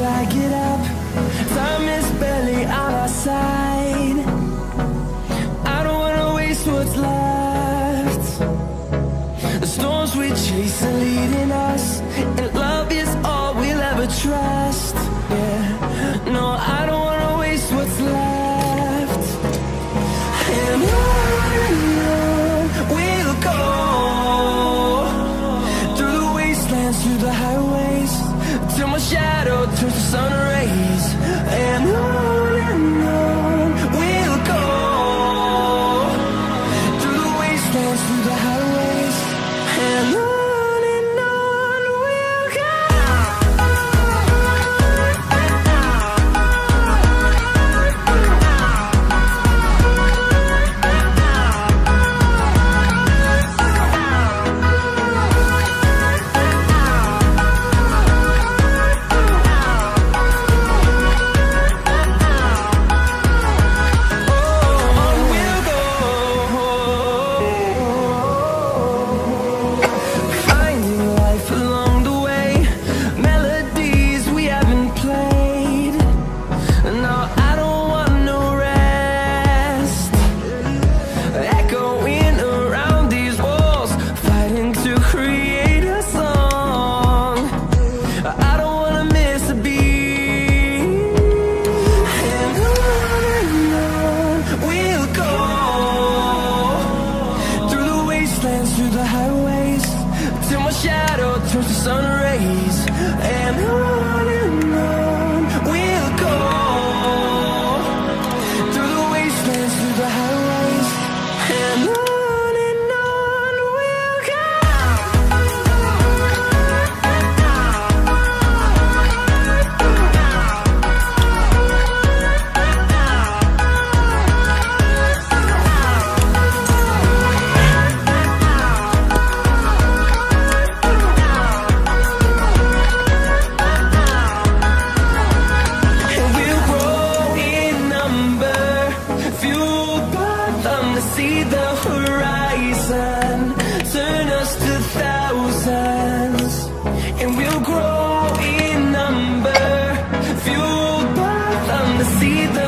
I get up. Time is barely on our side. I don't wanna waste what's left. The storms we chase are leading us, and love is all we'll ever trust. Yeah, no, I don't wanna waste what's left. And on we'll go, through the wastelands, through the highways, till my shadow turns to sun rays. And on we'll go, through the wastelands, through the highways, and on we'll go. Through the highways, till my shadow turns to sun rays. And on we'll go, through the wastelands, through the highways, and on we'll go. See the horizon, turn us to thousands, and we'll grow in number, fueled by them to see the